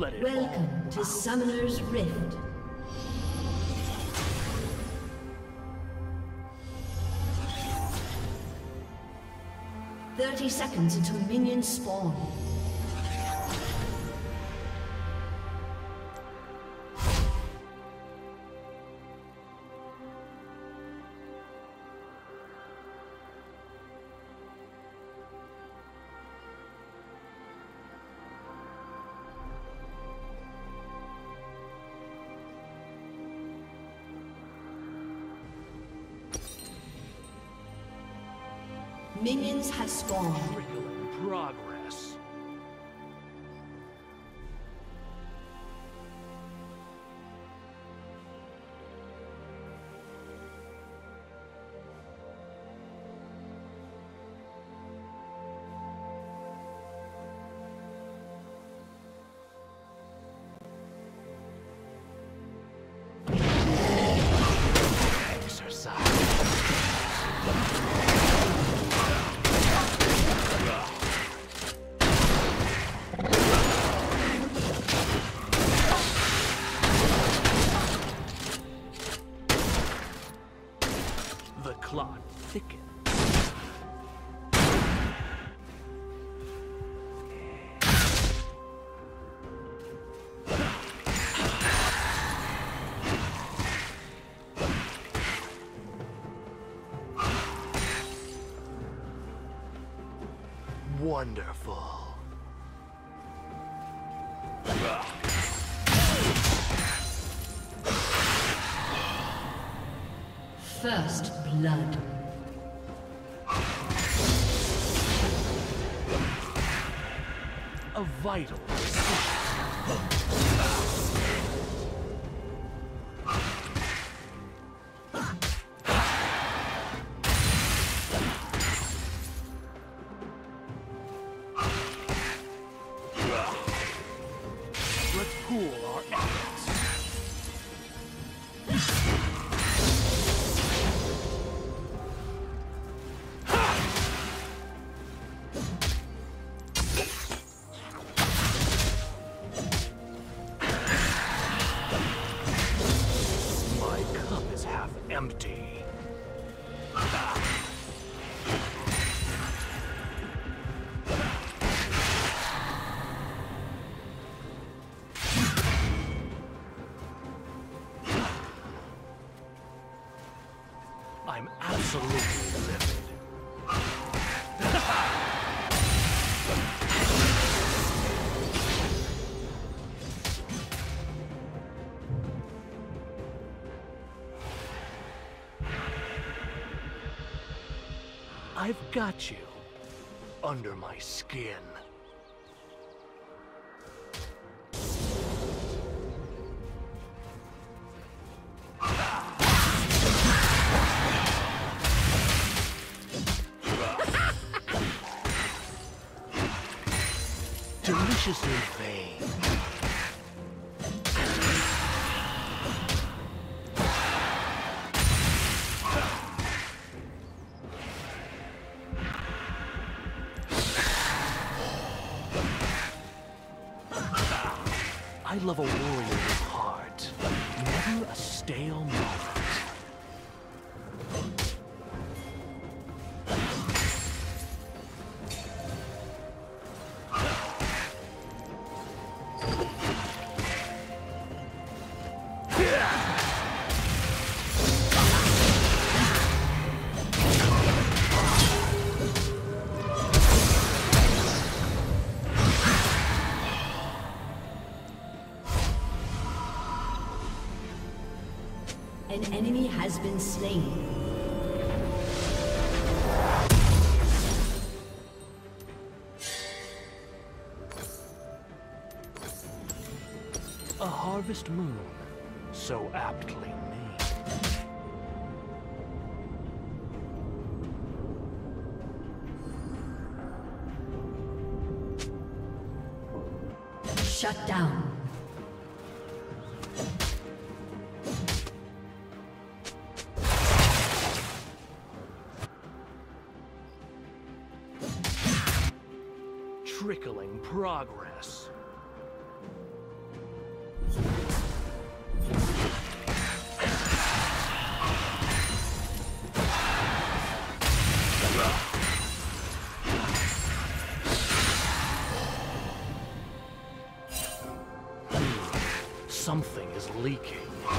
Let it Welcome to Summoner's Rift. "30 seconds until minions spawn. Minions have spawned. Trickling progress. Clot thickens. Wonderful. First blood. A vital decision. Let's pool our efforts. Empty. I'm absolutely livid. I've got you under my skin. Deliciously vain. I love a warrior's heart, never a stale moment. An enemy has been slain. A harvest moon, so aptly named. Shut down. Trickling progress. Something is leaking.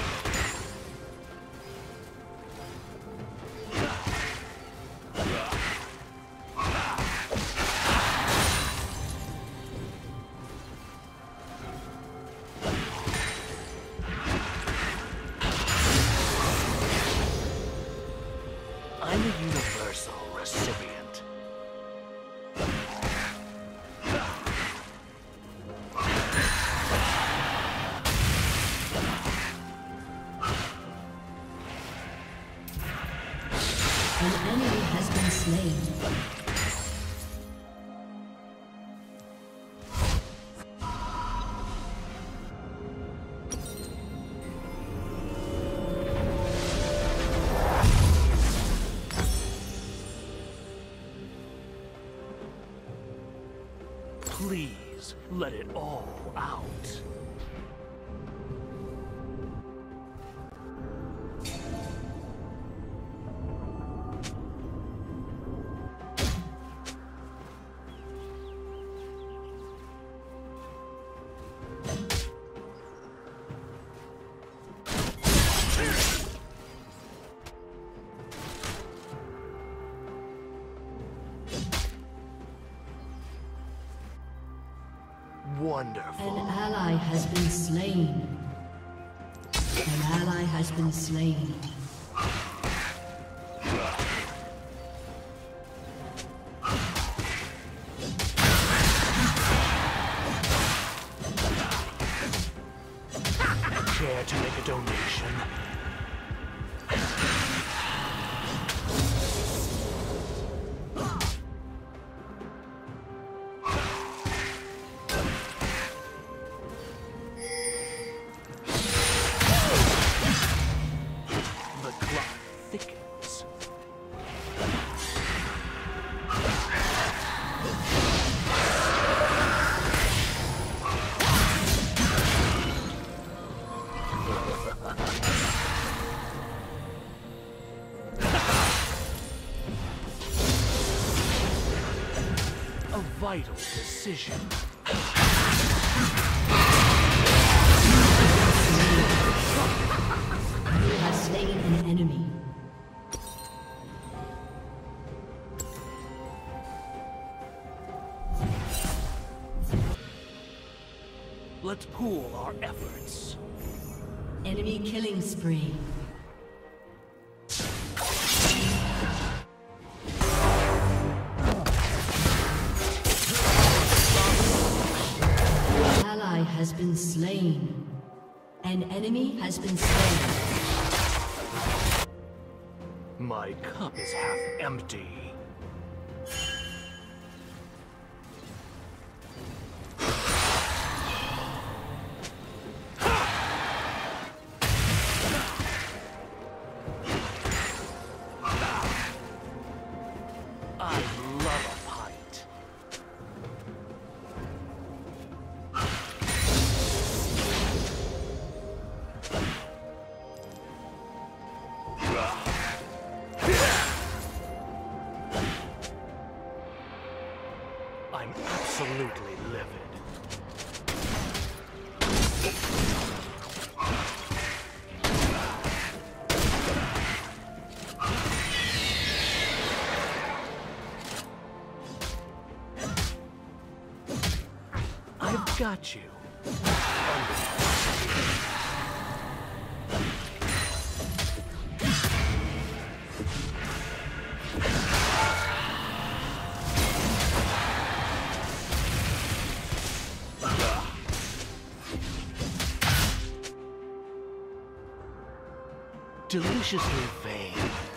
I'm a universal recipient. An enemy has been slain. Please, let it all out. Wonderful. An ally has been slain. An ally has been slain. Care to make a donation? The clock thickens. A vital decision. You have slain an enemy. Let's pool our efforts. Enemy killing spree. Ally has been slain. An enemy has been slain. My cup is half empty. I love a pint. I'm absolutely livid. I've got you. Deliciously vain.